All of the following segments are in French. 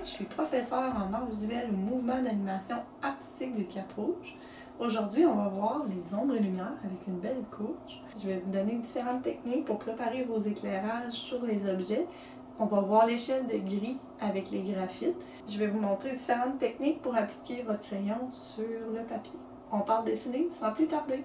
je suis professeure en arts visuels au mouvement d'animation artistique de Cap-Rouge. Aujourd'hui, on va voir les ombres et lumières avec une belle couche. Je vais vous donner différentes techniques pour préparer vos éclairages sur les objets. On va voir l'échelle de gris avec les graphites. Je vais vous montrer différentes techniques pour appliquer votre crayon sur le papier. On part dessiner sans plus tarder.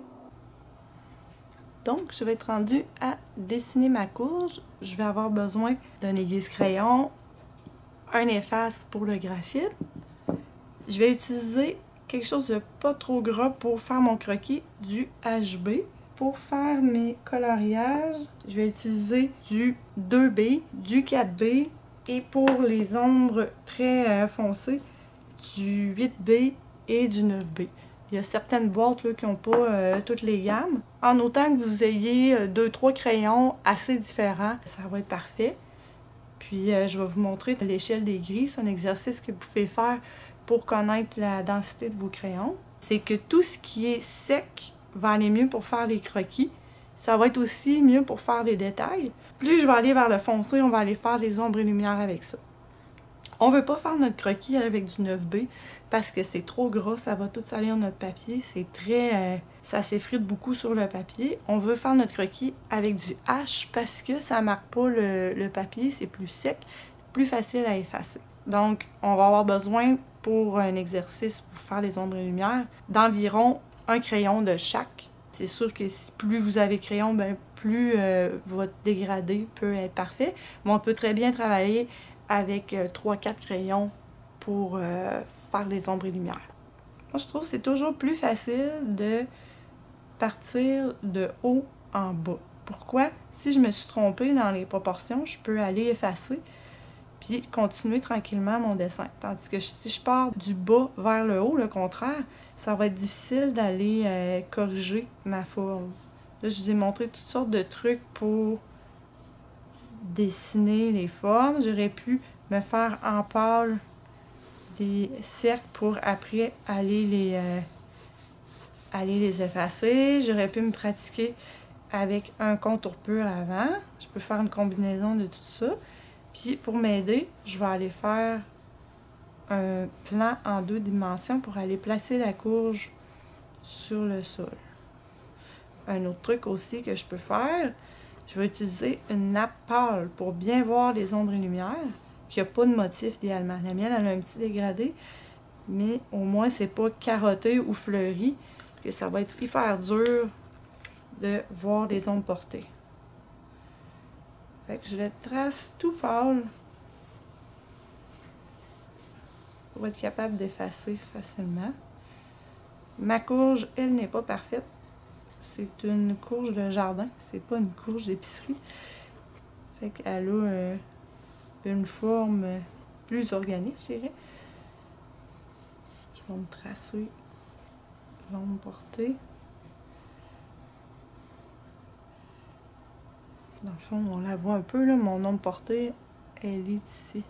Donc, je vais être rendue à dessiner ma courge. Je vais avoir besoin d'un aiguise-crayon, un efface pour le graphite. Je vais utiliser quelque chose de pas trop gras pour faire mon croquis, du HB. Pour faire mes coloriages, je vais utiliser du 2B, du 4B et pour les ombres très foncées, du 8B et du 9B. Il y a certaines boîtes là, qui n'ont pas toutes les gammes. En autant que vous ayez 2-3 crayons assez différents, ça va être parfait. Puis je vais vous montrer l'échelle des gris. C'est un exercice que vous pouvez faire pour connaître la densité de vos crayons. C'est que tout ce qui est sec va aller mieux pour faire les croquis. Ça va être aussi mieux pour faire les détails. Plus je vais aller vers le foncé, on va aller faire les ombres et lumières avec ça. On ne veut pas faire notre croquis avec du 9B parce que c'est trop gras, ça va tout salir notre papier. C'est très... ça s'effrite beaucoup sur le papier. On veut faire notre croquis avec du H parce que ça ne marque pas le papier, c'est plus sec, plus facile à effacer. Donc, on va avoir besoin pour un exercice pour faire les ombres et lumières d'environ un crayon de chaque. C'est sûr que plus vous avez de crayons, ben, plus votre dégradé peut être parfait. Mais on peut très bien travailler avec 3-4 crayons pour faire les ombres et lumières. Moi, je trouve que c'est toujours plus facile de partir de haut en bas. Pourquoi? Si je me suis trompée dans les proportions, je peux aller effacer puis continuer tranquillement mon dessin. Tandis que si je pars du bas vers le haut, le contraire, ça va être difficile d'aller corriger ma forme. Là, je vous ai montré toutes sortes de trucs pour dessiner les formes. J'aurais pu me faire en pâle des cercles pour après aller les effacer. J'aurais pu me pratiquer avec un contour pur avant. Je peux faire une combinaison de tout ça. Puis pour m'aider, je vais aller faire un plan en 2 dimensions pour aller placer la courge sur le sol. Un autre truc aussi que je peux faire, je vais utiliser une nappe pâle pour bien voir les ombres et lumières, qui n'a pas de motif idéalement. La mienne, elle a un petit dégradé, mais au moins, c'est pas carotté ou fleuri, et ça va être hyper dur de voir les ombres portées. Fait que je le trace tout pâle pour être capable d'effacer facilement. Ma courge, elle n'est pas parfaite. C'est une courge de jardin, c'est pas une courge d'épicerie. Fait qu'elle a une forme plus organique, je dirais. Je vais me tracer l'ombre portée. Dans le fond, on la voit un peu, là, mon ombre portée, elle est ici.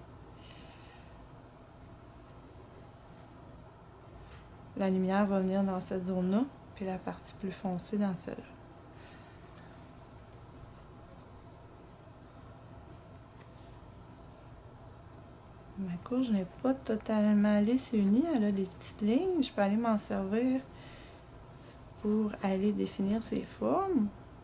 La lumière va venir dans cette zone-là, puis la partie plus foncée dans celle-là. Ma courge n'est pas totalement lisse et unie, elle a des petites lignes. Je peux aller m'en servir pour aller définir ses formes.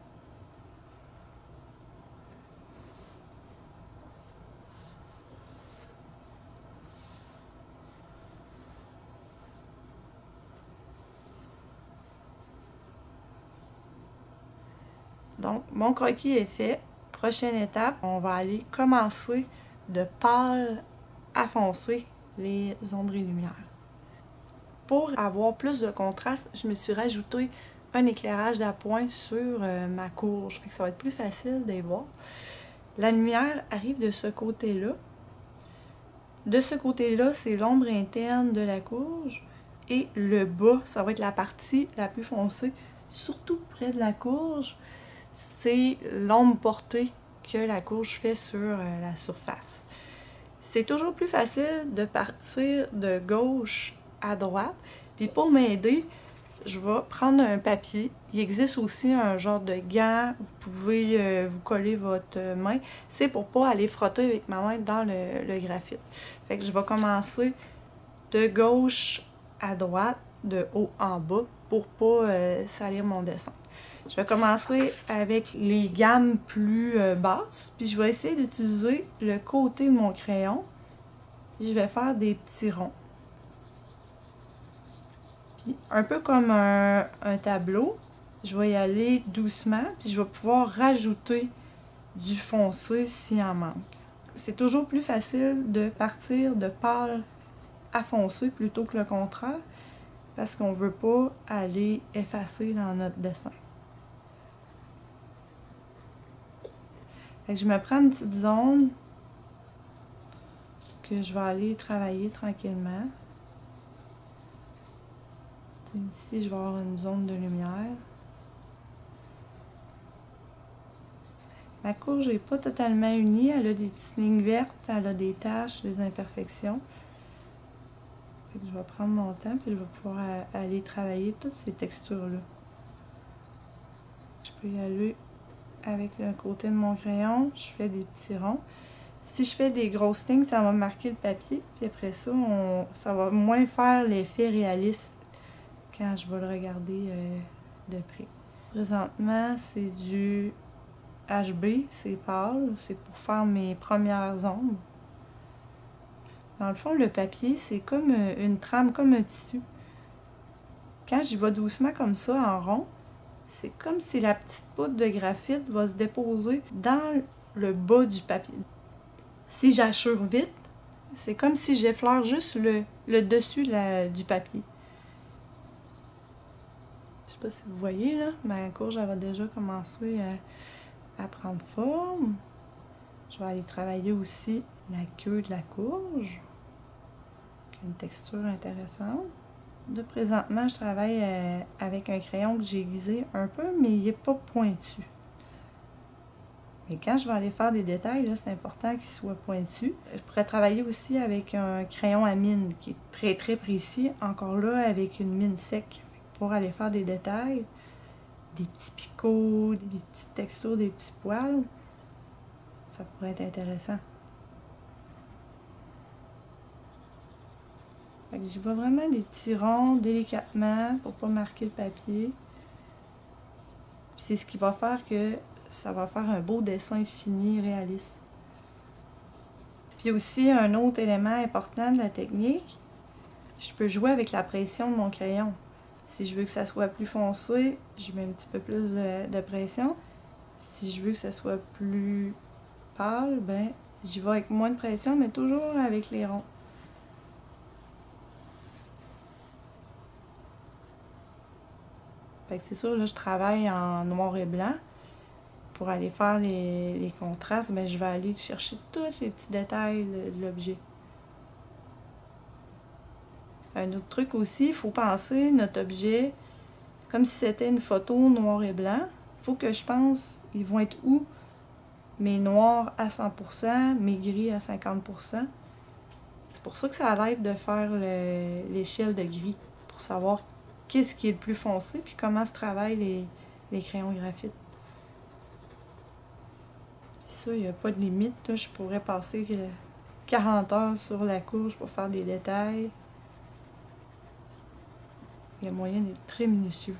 Donc, mon croquis est fait. Prochaine étape, on va aller commencer de pâle à foncé les ombres et lumières. Pour avoir plus de contraste, je me suis rajouté un éclairage d'appoint sur ma courge. Fait que ça va être plus facile d'y voir. La lumière arrive de ce côté-là. De ce côté-là, c'est l'ombre interne de la courge. Et le bas, ça va être la partie la plus foncée, surtout près de la courge. C'est l'ombre portée que la courge fait sur la surface. C'est toujours plus facile de partir de gauche à droite. Puis pour m'aider, je vais prendre un papier. Il existe aussi un genre de gant. Vous pouvez vous coller votre main. C'est pour pas aller frotter avec ma main dans le graphite. Fait que je vais commencer de gauche à droite, de haut en bas, pour pas salir mon dessin. Je vais commencer avec les gammes plus basses, puis je vais essayer d'utiliser le côté de mon crayon. Puis je vais faire des petits ronds. Puis un peu comme un tableau, je vais y aller doucement, puis je vais pouvoir rajouter du foncé s'il en manque. C'est toujours plus facile de partir de pâle à foncé plutôt que le contraire, parce qu'on ne veut pas aller effacer dans notre dessin. Fait que je me prends une petite zone que je vais aller travailler tranquillement. Ici, je vais avoir une zone de lumière. Ma courge n'est pas totalement unie, elle a des petites lignes vertes, elle a des taches, des imperfections. Fait que je vais prendre mon temps puis je vais pouvoir aller travailler toutes ces textures-là. Je peux y aller avec le côté de mon crayon, je fais des petits ronds. Si je fais des grosses lignes, ça va marquer le papier, puis après ça, ça va moins faire l'effet réaliste quand je vais le regarder de près. Présentement, c'est du HB, c'est pâle, c'est pour faire mes premières ombres. Dans le fond, le papier, c'est comme une trame, comme un tissu. Quand j'y vais doucement comme ça, en rond, c'est comme si la petite poudre de graphite va se déposer dans le bas du papier. Si j'assure vite, c'est comme si j'effleure juste le dessus du papier. Je sais pas si vous voyez, là, ma courge elle va déjà commencer à prendre forme. Je vais aller travailler aussi la queue de la courge, qui a une texture intéressante. Là, présentement, je travaille avec un crayon que j'ai aiguisé un peu, mais il n'est pas pointu. Mais quand je vais aller faire des détails, c'est important qu'il soit pointu. Je pourrais travailler aussi avec un crayon à mine qui est très très précis, encore là avec une mine sec. Pour aller faire des détails, des petits picots, des petites textures, des petits poils, ça pourrait être intéressant. Fait que j'y vais vraiment des petits ronds délicatement pour pas marquer le papier. C'est ce qui va faire que ça va faire un beau dessin fini, réaliste. Puis aussi, un autre élément important de la technique, je peux jouer avec la pression de mon crayon. Si je veux que ça soit plus foncé, je mets un petit peu plus de pression. Si je veux que ça soit plus pâle, ben j'y vais avec moins de pression, mais toujours avec les ronds. Fait que c'est sûr, là, je travaille en noir et blanc. Pour aller faire les contrastes, ben, je vais aller chercher tous les petits détails de l'objet. Un autre truc aussi, il faut penser notre objet comme si c'était une photo noir et blanc. Il faut que je pense, ils vont être où mes noirs à 100%, mes gris à 50%. C'est pour ça que ça l'aide de faire l'échelle de gris, pour savoir qu'est-ce qui est le plus foncé, puis comment se travaillent les crayons graphite. Puis ça, il n'y a pas de limite. Là, je pourrais passer 40 heures sur la courge pour faire des détails. Il y a moyen d'être très minutieux.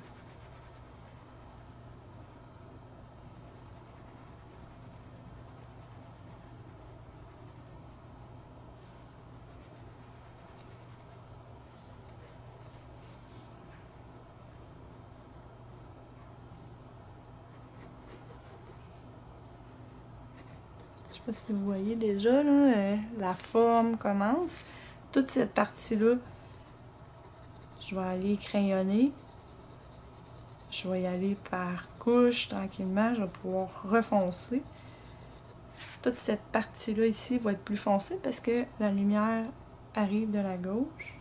Je sais pas si vous voyez déjà, là, la forme commence. Toute cette partie-là, je vais aller crayonner. Je vais y aller par couche tranquillement. Je vais pouvoir refoncer. Toute cette partie-là ici va être plus foncée parce que la lumière arrive de la gauche.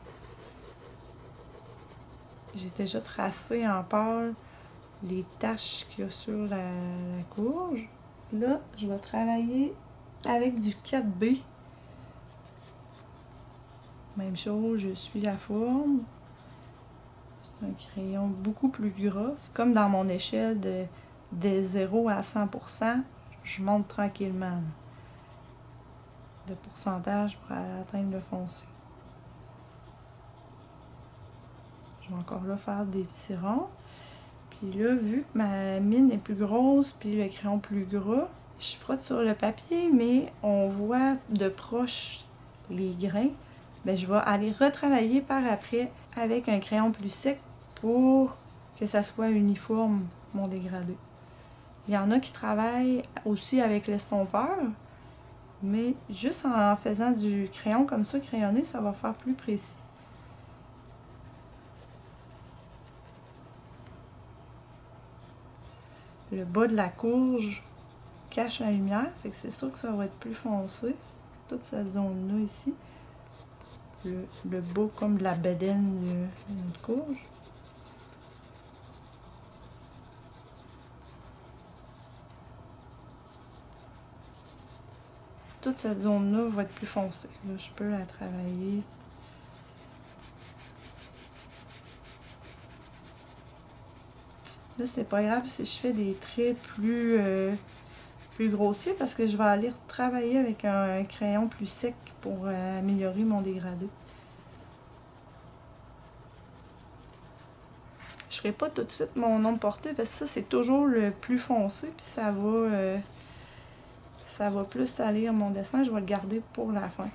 J'ai déjà tracé en pâle les taches qu'il y a sur la courge. Là, je vais travailler avec du 4B. Même chose, je suis la forme. C'est un crayon beaucoup plus gras. Comme dans mon échelle de 0 à 100%, je monte tranquillement de pourcentage pour aller atteindre le foncé. Je vais encore là faire des petits ronds. Puis là, vu que ma mine est plus grosse, puis le crayon plus gras, je frotte sur le papier, mais on voit de proche les grains. Bien, je vais aller retravailler par après avec un crayon plus sec pour que ça soit uniforme, mon dégradé. Il y en a qui travaillent aussi avec l'estompeur, mais juste en faisant du crayon comme ça, crayonné, ça va faire plus précis. Le bas de la courge cache la lumière, fait que c'est sûr que ça va être plus foncé. Toute cette zone-là ici. Le bas comme de la bedaine de notre courge. Toute cette zone-là va être plus foncée. Là, je peux la travailler. Là, c'est pas grave si je fais des traits plus grossiers parce que je vais aller travailler avec un crayon plus sec pour améliorer mon dégradé. Je ferai pas tout de suite mon ombre portée parce que ça, c'est toujours le plus foncé puis ça va plus salir mon dessin. Je vais le garder pour la fin.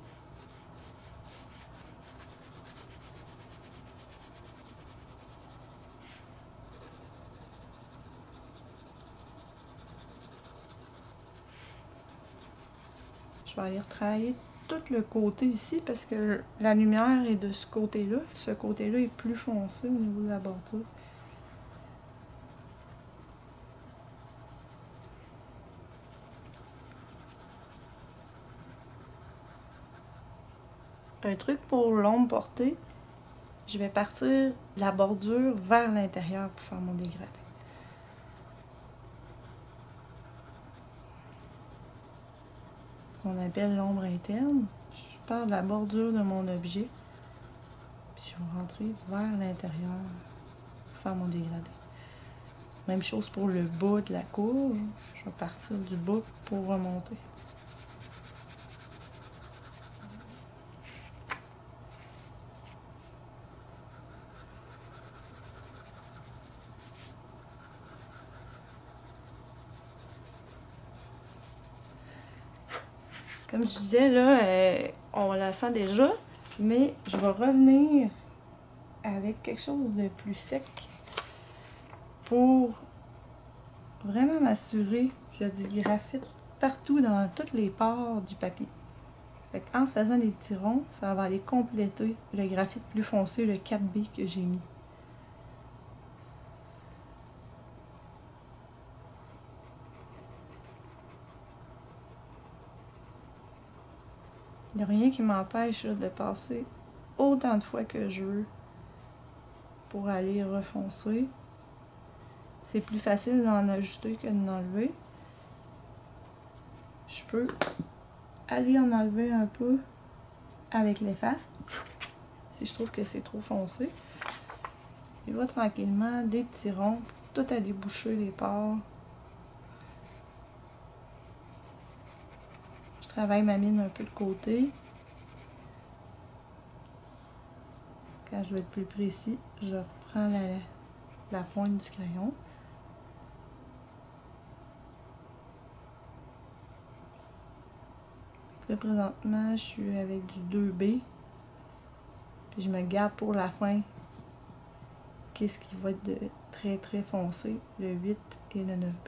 Je vais aller retravailler tout le côté ici parce que la lumière est de ce côté-là. Ce côté-là est plus foncé au niveau de la bordure. Un truc pour l'ombre portée, je vais partir de la bordure vers l'intérieur pour faire mon dégradé. On appelle l'ombre interne. Je pars de la bordure de mon objet, puis je vais rentrer vers l'intérieur pour faire mon dégradé. Même chose pour le bas de la courge. Je vais partir du bas pour remonter. Comme je disais, là, on la sent déjà, mais je vais revenir avec quelque chose de plus sec pour vraiment m'assurer qu'il y a du graphite partout dans toutes les pores du papier. En faisant des petits ronds, ça va aller compléter le graphite plus foncé, le 4B que j'ai mis. Il n'y a rien qui m'empêche de passer autant de fois que je veux pour aller refoncer. C'est plus facile d'en ajouter que d'en enlever. Je peux aller en enlever un peu avec l'efface si je trouve que c'est trop foncé. Et là, tranquillement, des petits ronds pour tout aller boucher les pores. Je travaille ma mine un peu de côté. Quand je veux être plus précis, je reprends la pointe du crayon. Là, présentement, je suis avec du 2B. Puis je me garde pour la fin qu'est-ce qui va être de très très foncé, le 8 et le 9B.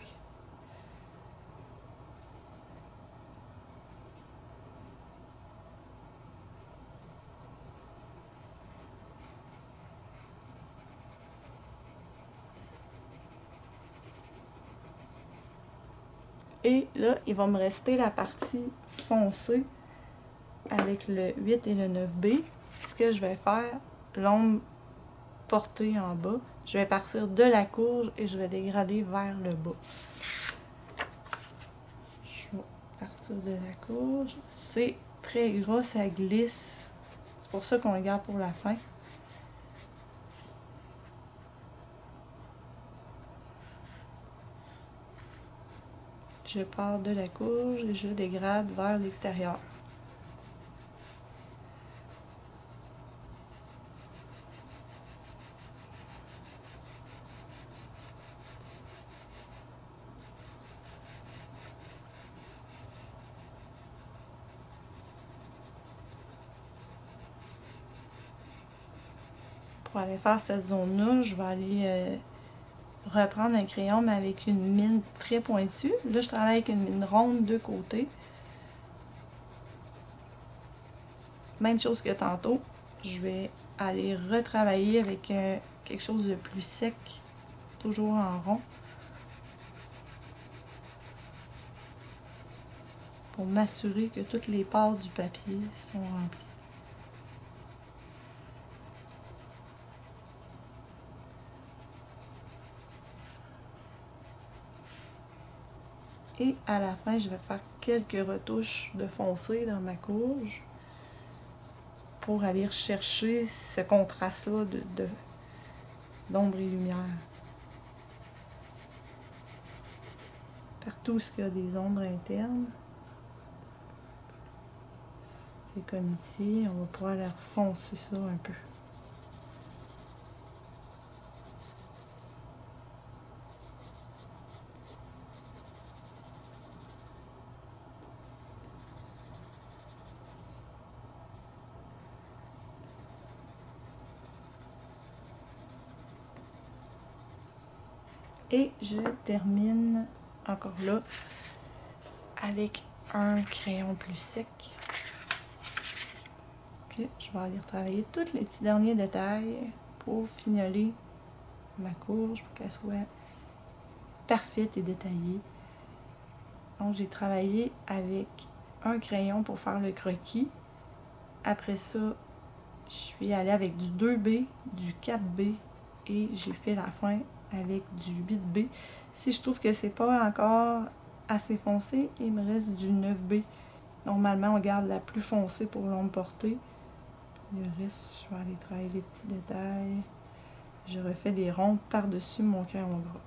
Et là, il va me rester la partie foncée avec le 8 et le 9B. Ce que je vais faire, l'ombre portée en bas, je vais partir de la courge et je vais dégrader vers le bas. Je vais partir de la courge. C'est très gras, ça glisse. C'est pour ça qu'on le garde pour la fin. je pars de la courge et je dégrade vers l'extérieur. Pour aller faire cette zone-là, je vais aller reprendre un crayon, mais avec une mine très pointue. Là, je travaille avec une mine ronde de côté. Même chose que tantôt, je vais aller retravailler avec quelque chose de plus sec, toujours en rond, pour m'assurer que toutes les parts du papier sont remplies. Et à la fin, je vais faire quelques retouches de foncé dans ma courge pour aller rechercher ce contraste-là d'ombre et lumière. Partout où il y a des ombres internes, c'est comme ici, on va pouvoir aller refoncer ça un peu. Et je termine encore là avec un crayon plus sec. Okay, je vais aller retravailler tous les petits derniers détails pour fignoler ma courge pour qu'elle soit parfaite et détaillée. Donc j'ai travaillé avec un crayon pour faire le croquis. Après ça, je suis allée avec du 2B, du 4B et j'ai fait la fin avec du 8B. Si je trouve que c'est pas encore assez foncé, il me reste du 9B. Normalement, on garde la plus foncée pour l'ombre portée. Le reste, je vais aller travailler les petits détails. Je refais des ronds par-dessus mon crayon gras.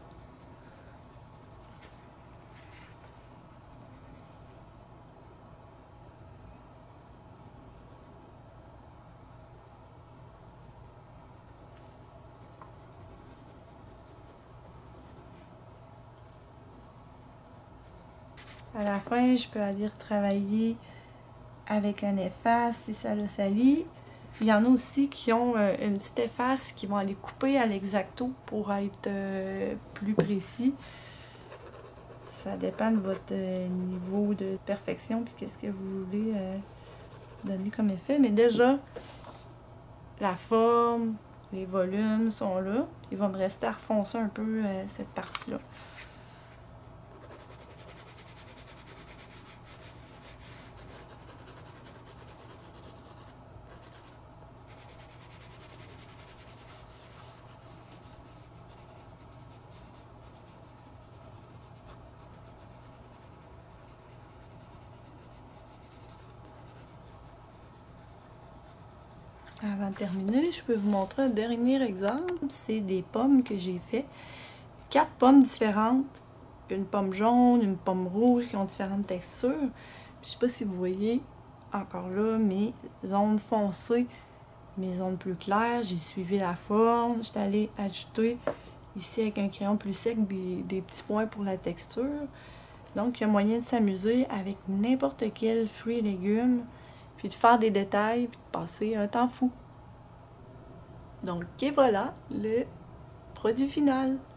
À la fin, je peux aller retravailler avec un efface si ça le salit. Il y en a aussi qui ont une petite efface qui vont aller couper à l'exacto pour être plus précis. Ça dépend de votre niveau de perfection puis qu'est-ce que vous voulez donner comme effet. Mais déjà, la forme, les volumes sont là. Il va me rester à refoncer un peu cette partie-là. Avant de terminer, je peux vous montrer un dernier exemple. C'est des pommes que j'ai fait. 4 pommes différentes. Une pomme jaune, une pomme rouge qui ont différentes textures. Je ne sais pas si vous voyez encore là mes zones foncées, mes zones plus claires. J'ai suivi la forme. Je suis allée ajouter ici avec un crayon plus sec des petits points pour la texture. Donc, il y a moyen de s'amuser avec n'importe quel fruit et légumes, puis de faire des détails, puis de passer un temps fou. Donc, et voilà le produit final.